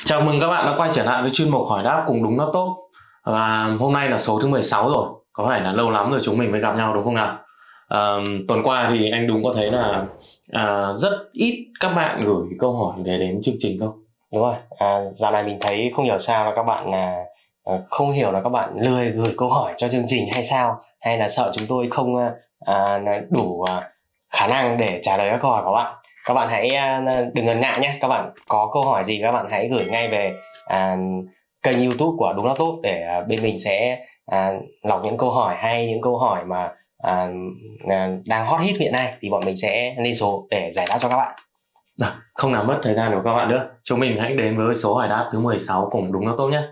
Chào mừng các bạn đã quay trở lại với chuyên mục hỏi đáp cùng đúng laptop. Và hôm nay là số thứ 16 rồi. Có phải là lâu lắm rồi chúng mình mới gặp nhau đúng không nào? Tuần qua thì anh đúng có thấy là rất ít các bạn gửi câu hỏi để đến chương trình không? Đúng rồi, dạo này mình thấy không hiểu sao là các bạn không hiểu là các bạn lười gửi câu hỏi cho chương trình hay sao, hay là sợ chúng tôi không đủ khả năng để trả lời các câu hỏi của bạn. Các bạn hãy đừng ngần ngại nhé. Các bạn có câu hỏi gì các bạn hãy gửi ngay về kênh YouTube của Đúng Laptop để bên mình sẽ lọc những câu hỏi hay những câu hỏi mà đang hot hit hiện nay thì bọn mình sẽ lên số để giải đáp cho các bạn. Không làm mất thời gian của các bạn nữa. Chúng mình hãy đến với số hỏi đáp thứ 16 cùng đúng laptop nhé.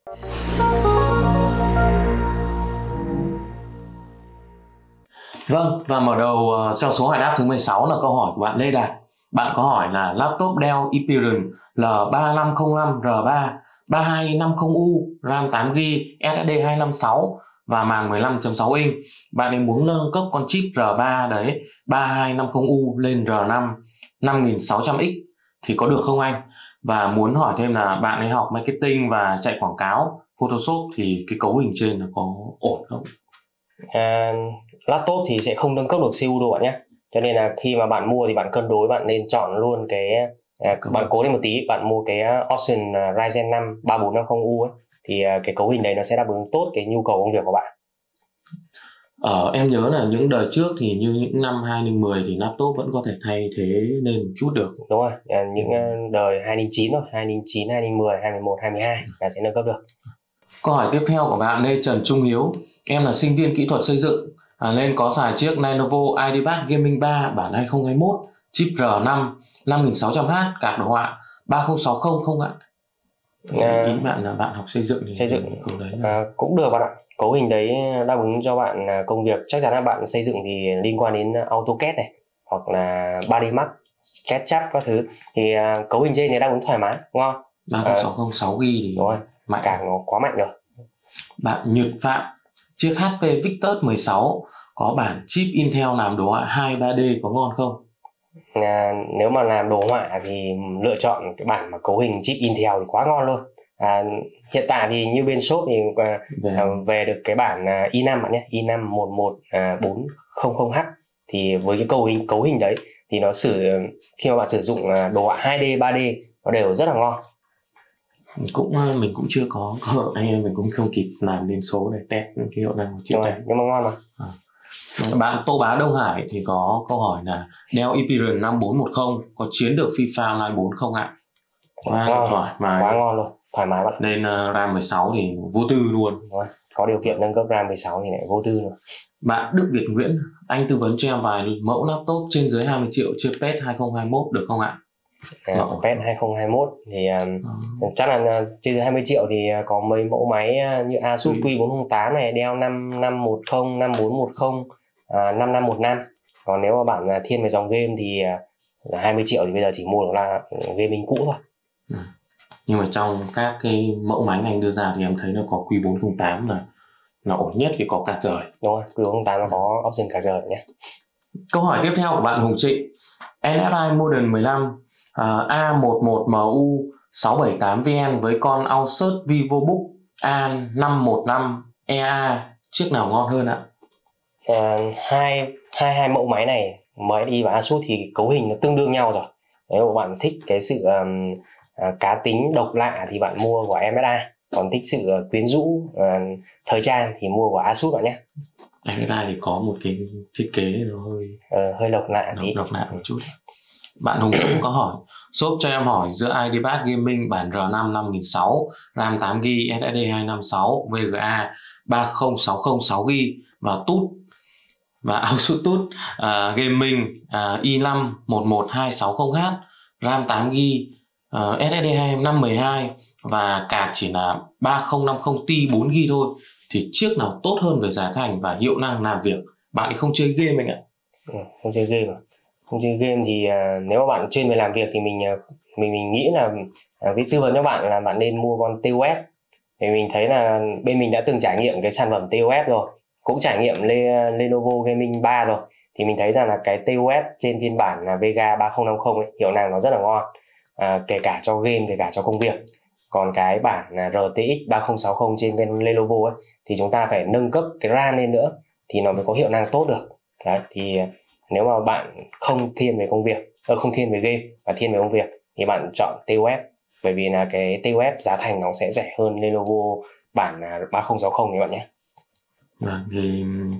Vâng, và mở đầu cho số hỏi đáp thứ 16 là câu hỏi của bạn Lê Đạt. Bạn có hỏi là laptop Dell Inspiron L3505R3 3250U, RAM 8GB, SSD 256 và màn 15.6 inch. Bạn ấy muốn nâng cấp con chip R3 đấy 3250U lên R5 5600X thì có được không anh? Và muốn hỏi thêm là bạn ấy học marketing và chạy quảng cáo Photoshop thì cái cấu hình trên là có ổn không? Laptop thì sẽ không nâng cấp được CPU đâu bạn nhé, cho nên là khi mà bạn mua thì bạn cân đối, bạn nên chọn luôn cái bạn cố lên một tí, bạn mua cái option Ryzen 5 3450U ấy, thì cái cấu hình đấy nó sẽ đáp ứng tốt cái nhu cầu công việc của bạn. Em nhớ là những đời trước thì như những năm 2010 thì laptop vẫn có thể thay thế lên một chút được. Đúng rồi, những đời 2009 rồi, 2009, 2010, 2011, 2012 là sẽ nâng cấp được. Câu hỏi tiếp theo của bạn Lê Trần Trung Hiếu. Em là sinh viên kỹ thuật xây dựng nên có xài chiếc Lenovo IdeaPad Gaming 3 bản 2021, chip R5 5600H, card đồ họa 3060 không ạ? Ý bạn là bạn học xây dựng thì xây dựng câu đấy là... cũng được bạn ạ. Cấu hình đấy đáp ứng cho bạn công việc, chắc chắn là bạn xây dựng thì liên quan đến AutoCAD này hoặc là 3D Max, SketchUp các thứ, thì cấu hình trên này đáp ứng thoải mái, ngon. 3060 6GB thì đúng rồi, mạnh, càng nó quá mạnh rồi. Bạn Nhật Phạm, chiếc HP Victus 16 có bản chip Intel làm đồ họa 2 3D có ngon không? Nếu mà làm đồ họa thì lựa chọn cái bản mà cấu hình chip Intel thì quá ngon luôn. Hiện tại thì như bên shop thì về được cái bản i5 bạn nhé, i5 11400H, thì với cái cấu hình đấy thì nó khi mà bạn sử dụng đồ họa 2D 3D nó đều rất là ngon. Mình cũng chưa có anh em mình cũng không kịp làm đến số để test cái hiệu năng của chiếc này, nhưng mà ngon mà. Bạn Tô Bá Đông Hải thì có câu hỏi là Dell Inspiron 5410 có chiến được FIFA Online 4 không ạ? Quá ngon luôn, thoải mái bạn. Nên RAM 16 thì vô tư luôn. Có điều kiện nâng cấp RAM 16 thì lại vô tư luôn. Bạn Đức Việt Nguyễn, anh tư vấn cho em vài mẫu laptop trên dưới 20 triệu chưa PET 2021 được không ạ? PET 2021 thì chắc là trên dưới 20 triệu thì có mấy mẫu máy như Asus Q408 này, Dell 5510, 5410, 5515. Còn nếu mà bạn thiên về dòng game thì là 20 triệu thì bây giờ chỉ mua được là gaming cũ thôi. Nhưng mà trong các cái mẫu máy anh đưa ra thì em thấy nó có Q408 là ổn nhất vì có card rời. Đúng rồi, Q408 nó có option card rời nhé. Câu hỏi tiếp theo của bạn Hùng Trịnh, NSI Model 15 A11MU 678VN với con Asus VivoBook A515EA, chiếc nào ngon hơn ạ? Hai mẫu máy này, MSI và Asus thì cấu hình nó tương đương nhau rồi. Nếu bạn thích cái sự cá tính độc lạ thì bạn mua của MSI, còn thích sự quyến rũ thời trang thì mua của Asus bạn nhé. MSI thì có một cái thiết kế nó hơi độc lạ một chút. Bạn Hùng cũng có hỏi shop cho em hỏi giữa IdeaPad Gaming bản R5 5600, RAM 8GB, SSD 256, VGA 3060 6GB và TUF và Asus TUF Gaming i5 11260H, RAM 8GB, SSD 512 và card chỉ là 3050 Ti 4GB thôi, thì chiếc nào tốt hơn về giá thành và hiệu năng làm việc? Bạn ấy không chơi game anh ạ. Không chơi game à? Không chơi game thì nếu mà bạn chuyên về làm việc thì mình nghĩ là cái tư vấn cho bạn là bạn nên mua con TOS. Thì mình thấy là bên mình đã từng trải nghiệm cái sản phẩm TOS rồi, cũng trải nghiệm Lenovo Gaming 3 rồi, thì mình thấy rằng là cái TOS trên phiên bản là Vega 3050 ấy, hiệu năng nó rất là ngon, kể cả cho game, kể cả cho công việc. Còn cái bản là RTX 3060 trên cái Lenovo ấy thì chúng ta phải nâng cấp cái RAM lên nữa thì nó mới có hiệu năng tốt được. Đấy, thì nếu mà bạn không thiên về công việc, không thiên về game và thiên về công việc thì bạn chọn TUF, bởi vì là cái TUF giá thành nó sẽ rẻ hơn Lenovo bản 3060 thì bạn nhé. Vâng, thì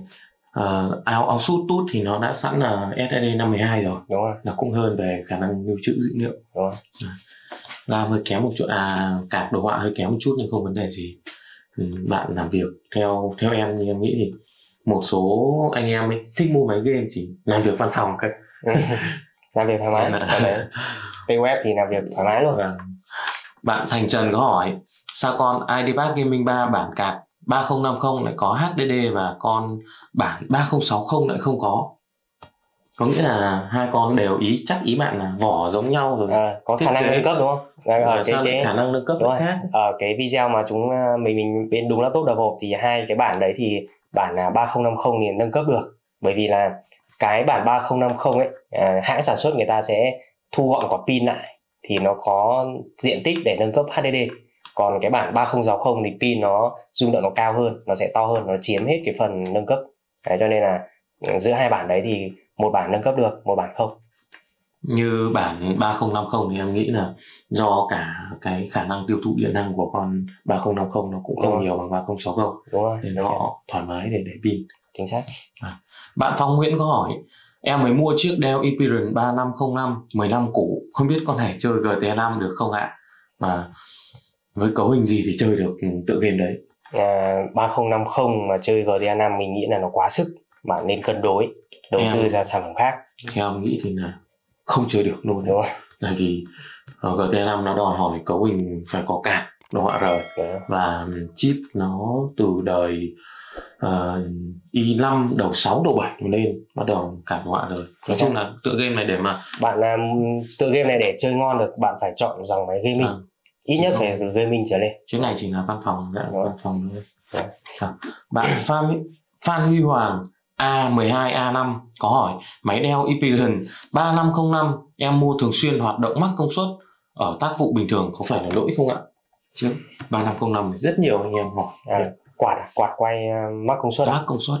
Asus TUF thì nó đã sẵn là SSD 512 rồi, đúng rồi, là cũng hơn về khả năng lưu trữ dữ liệu. Đúng rồi. RAM hơi kém một chút, card đồ họa hơi kém một chút nhưng không vấn đề gì. Bạn làm việc theo em thì em nghĩ thì một số anh em ấy thích mua máy game chỉ làm việc văn phòng cơ. Làm việc thoải mái. TUF thì làm việc thoải mái luôn. Bạn Thành Trần có hỏi sao con IdeaPad Gaming 3 bản card 3050 lại có HDD và con bản 3060 lại không có? Có nghĩa là hai con đều chắc ý bạn là vỏ giống nhau rồi. Có khả năng nâng cấp đúng không? Sao lại khả năng nâng cấp lại khác? Ở cái video mà mình bên đúng laptop đầu hộp thì hai cái bản đấy thì bản là 3050 thì nâng cấp được, bởi vì là cái bản 3050 ấy hãng sản xuất người ta sẽ thu gọn quả pin lại thì nó có diện tích để nâng cấp HDD. Còn cái bản 3060 thì pin nó dung lượng nó cao hơn, nó sẽ to hơn, nó chiếm hết cái phần nâng cấp. Đấy, cho nên là giữa hai bản đấy thì một bản nâng cấp được, một bản không. Như bản 3050 thì em nghĩ là do cả cái khả năng tiêu thụ điện năng của con 3050 nó cũng không nhiều bằng 3060. Đúng rồi. Nên họ thoải mái để pin. Chính xác. Bạn Phong Nguyễn có hỏi em mới mua chiếc Dell Inspiron 3505 10 năm cũ, không biết con này chơi GTA 5 được không ạ? Và với cấu hình gì thì chơi được tựa game đấy? 3050 mà chơi GTA 5 mình nghĩ là nó quá sức, bạn nên cân đối đầu tư ra sản phẩm khác. Theo em nghĩ thì là không chơi được luôn. Đúng rồi. Tại vì GTA 5 nó đòi hỏi cấu hình phải có card đồ họa rồi, và chip nó từ đời i5 đầu 6 đầu 7 lên bắt đầu card đồ họa rồi. Nói chung là tựa game này để mà bạn làm tựa game này để chơi ngon được, bạn phải chọn dòng máy gaming. Ít nhất phải từ gaming trở lên. Chiếc này chỉ là văn phòng, văn phòng thôi. Bạn Phan Huy Hoàng A12A5 có hỏi máy Dell Inspiron 3505 em mua thường xuyên hoạt động mắc công suất ở tác vụ bình thường có phải là lỗi không ạ? Chứ 3505 thì rất nhiều anh em hỏi. Quạt quay mắc công suất.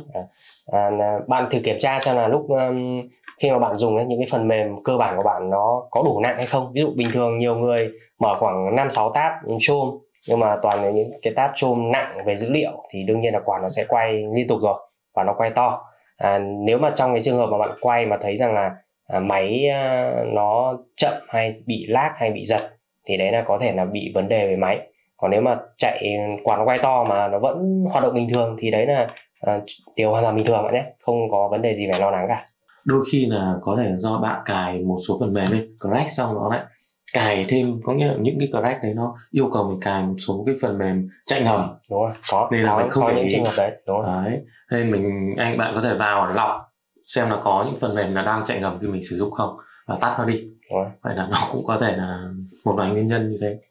Bạn thử kiểm tra xem là lúc khi mà bạn dùng ấy, những cái phần mềm cơ bản của bạn nó có đủ nặng hay không. Ví dụ bình thường nhiều người mở khoảng 5-6 tab Chrome, nhưng mà toàn là những cái tab Chrome nặng về dữ liệu thì đương nhiên là quạt nó sẽ quay liên tục rồi và nó quay to. Nếu mà trong cái trường hợp mà bạn quay mà thấy rằng là máy nó chậm hay bị lag hay bị giật thì đấy là có thể là bị vấn đề về máy. Còn nếu mà quạt nó quay to mà nó vẫn hoạt động bình thường thì đấy là điều hoàn toàn bình thường bạn nhé, không có vấn đề gì phải lo lắng cả. Đôi khi là có thể là do bạn cài một số phần mềm ấy, crack xong nó lại cài thêm, có nghĩa là những cái crack đấy nó yêu cầu mình cài một số cái phần mềm chạy ngầm. Đúng rồi, nên là mình không có những trường hợp đấy. Đúng rồi. Đấy, nên bạn có thể vào lọc xem là có những phần mềm là đang chạy ngầm khi mình sử dụng không và tắt nó đi. Đúng rồi. Vậy là nó cũng có thể là một vài nguyên nhân như thế.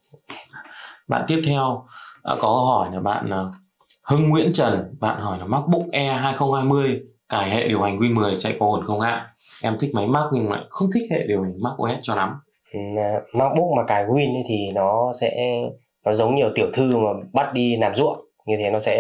Bạn tiếp theo có hỏi là bạn Hưng Nguyễn Trần, bạn hỏi là MacBook Air 2020 cài hệ điều hành Win 10 chạy có ổn không ạ? Em thích máy Mac nhưng lại không thích hệ điều hành macOS cho lắm. MacBook mà cài Win thì nó giống nhiều tiểu thư mà bắt đi làm ruộng, như thế nó sẽ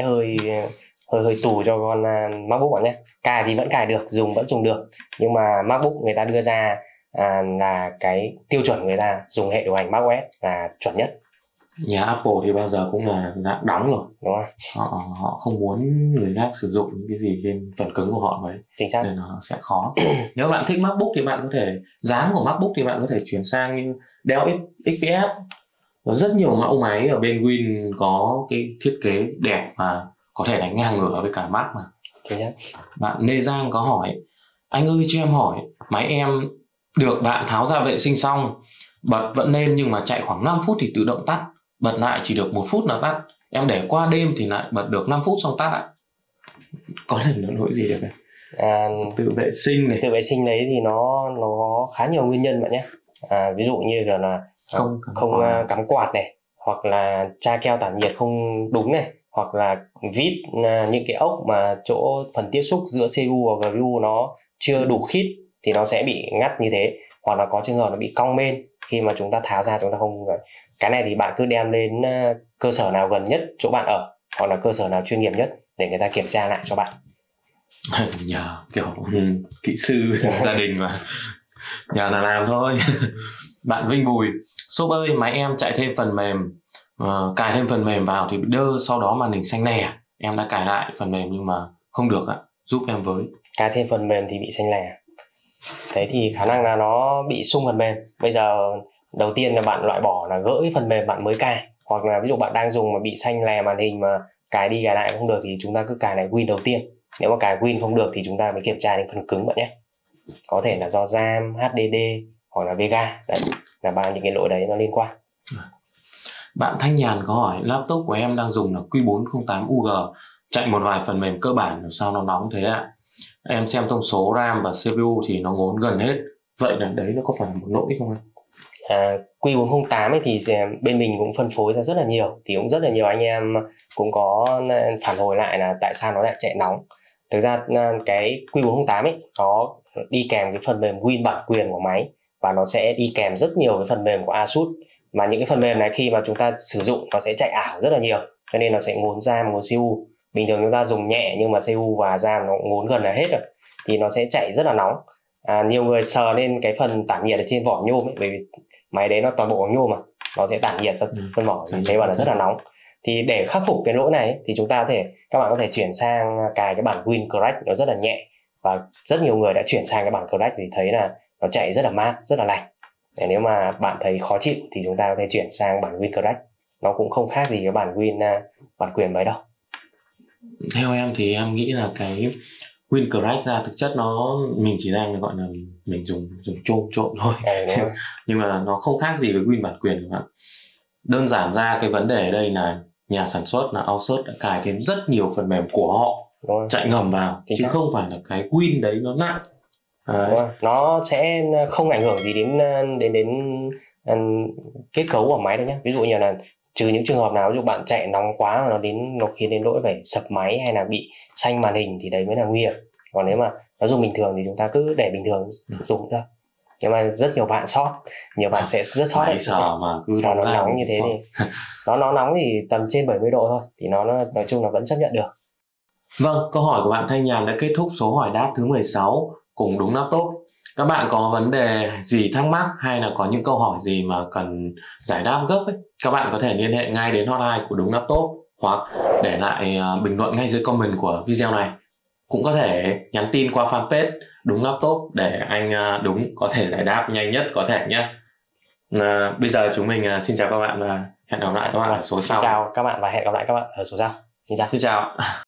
hơi tù cho con MacBook bạn nhé. Cài thì vẫn cài được, dùng vẫn dùng được, nhưng mà MacBook người ta đưa ra là cái tiêu chuẩn của người ta dùng hệ điều hành macOS là chuẩn nhất. Nhà Apple thì bao giờ cũng là dạng đóng rồi. Đúng rồi. Họ không muốn người khác sử dụng những cái gì trên phần cứng của họ mấy. Chính xác. Nên nó sẽ khó. Nếu bạn thích MacBook thì bạn có thể, dáng của MacBook thì bạn có thể chuyển sang như Dell XPS. Có rất nhiều mẫu máy ở bên Win có cái thiết kế đẹp và có thể đánh ngang ngửa với cả Mac mà. Chính xác. Bạn Lê Giang có hỏi anh ơi cho em hỏi máy em được bạn tháo ra vệ sinh xong bật vẫn lên nhưng mà chạy khoảng 5 phút thì tự động tắt, bật lại chỉ được 1 phút là tắt, em để qua đêm thì lại bật được 5 phút xong tắt ạ. Có thể nó lỗi gì được này? Tự vệ sinh này. Tự vệ sinh đấy thì nó có khá nhiều nguyên nhân bạn nhé. Ví dụ như là không cắm quạt này, hoặc là tra keo tản nhiệt không đúng này, hoặc là vít những cái ốc mà chỗ phần tiếp xúc giữa CPU và GPU nó chưa đủ khít thì nó sẽ bị ngắt như thế, hoặc là có trường hợp nó bị cong bên khi mà chúng ta tháo ra chúng ta không. Cái này thì bạn cứ đem đến cơ sở nào gần nhất chỗ bạn ở, hoặc là cơ sở nào chuyên nghiệp nhất để người ta kiểm tra lại cho bạn. Nhờ kiểu kỹ sư gia đình mà, nhờ là làm thôi. Bạn Vinh Bùi: shop ơi, máy em chạy thêm phần mềm, cài thêm phần mềm vào thì bị đơ, sau đó màn hình xanh lè. Em đã cài lại phần mềm nhưng mà không được ạ, giúp em với. Cài thêm phần mềm thì bị xanh lè, thế thì khả năng là nó bị sung phần mềm. Bây giờ đầu tiên là bạn loại bỏ, là gỡ cái phần mềm bạn mới cài, hoặc là ví dụ bạn đang dùng mà bị xanh lè màn hình mà cài đi cài lại không được thì chúng ta cứ cài lại Win đầu tiên. Nếu mà cài Win không được thì chúng ta mới kiểm tra đến phần cứng bạn nhé. Có thể là do RAM, HDD hoặc là Vega. Đấy là ba những cái lỗi đấy nó liên quan. Bạn Thanh Nhàn có hỏi: laptop của em đang dùng là Q408 UG, chạy một vài phần mềm cơ bản, sao nó nóng thế ạ? Em xem thông số RAM và CPU thì nó ngốn gần hết. Vậy là đấy nó có phải là một lỗi không anh? Q408 ấy thì bên mình cũng phân phối ra rất là nhiều, thì cũng rất là nhiều anh em cũng có phản hồi lại là tại sao nó lại chạy nóng. Thực ra cái Q408 ấy nó đi kèm cái phần mềm Win bản quyền của máy, và nó sẽ đi kèm rất nhiều cái phần mềm của ASUS, mà những cái phần mềm này khi mà chúng ta sử dụng nó sẽ chạy ảo rất là nhiều, cho nên nó sẽ ngốn RAM, ngốn CPU. Bình thường chúng ta dùng nhẹ nhưng mà CPU và RAM nó ngốn gần là hết rồi thì nó sẽ chạy rất là nóng. Nhiều người sờ lên cái phần tản nhiệt ở trên vỏ nhôm ấy, bởi vì máy đấy nó toàn bộ bằng nhôm mà, nó sẽ tản nhiệt ra phân vỏ, thì thấy bảo là rất là nóng. Thì để khắc phục cái lỗi này ấy, thì các bạn có thể chuyển sang cài cái bản Win Crack, nó rất là nhẹ, và rất nhiều người đã chuyển sang cái bản Crack thì thấy là nó chạy rất là mát, rất là lành. Nếu mà bạn thấy khó chịu thì chúng ta có thể chuyển sang bản Win Crack, nó cũng không khác gì cái bản Win bản quyền mấy đâu. Theo em thì em nghĩ là cái Win Crack ra thực chất mình chỉ đang gọi là mình dùng trộn thôi. Nhưng mà nó không khác gì với Win bản quyền các bạn. Đơn giản ra cái vấn đề ở đây là nhà sản xuất là Asus đã cài thêm rất nhiều phần mềm của họ chạy ngầm vào, chứ không phải là cái Win đấy nó nặng. Nó sẽ không ảnh hưởng gì đến kết cấu của máy đâu nhé. Ví dụ như là trừ những trường hợp nào ví dụ bạn chạy nóng quá mà nó khiến đến lỗi phải sập máy hay là bị xanh màn hình thì đấy mới là nguy hiểm. Còn nếu mà nó dùng bình thường thì chúng ta cứ để bình thường dùng thôi. Nhưng mà rất nhiều bạn nhiều bạn sẽ rất sót đấy. Sợ mà cứ nó nóng như thế thì nó nóng thì tầm trên 70 độ thôi thì nó nói chung là vẫn chấp nhận được. Vâng, câu hỏi của bạn Thanh Nhàn đã kết thúc số hỏi đáp thứ 16 cùng Đúng Laptop. Các bạn có vấn đề gì thắc mắc hay là có những câu hỏi gì mà cần giải đáp gấp ấy, các bạn có thể liên hệ ngay đến hotline của Đúng Laptop, hoặc để lại bình luận ngay dưới comment của video này. Cũng có thể nhắn tin qua fanpage Đúng Laptop để anh Đúng có thể giải đáp nhanh nhất có thể nhé. Bây giờ chúng mình xin chào các bạn và hẹn gặp lại các bạn ở số sau. Xin chào các bạn và hẹn gặp lại các bạn ở số sau. Xin chào.